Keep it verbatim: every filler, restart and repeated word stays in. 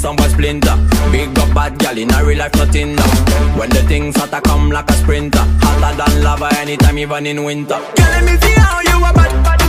some boy splinter. Big up bad gal in a real life nothing now. When the things hotter come like a sprinter, hotter than lava anytime even in winter. Girl, let me see how you a bad, bad